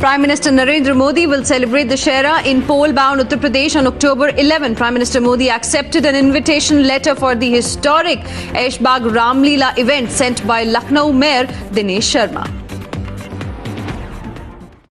Prime Minister Narendra Modi will celebrate Dussehra in pole-bound Uttar Pradesh on October 11. Prime Minister Modi accepted an invitation letter for the historic Aishbagh Ram Lila event sent by Lucknow Mayor Dinesh Sharma.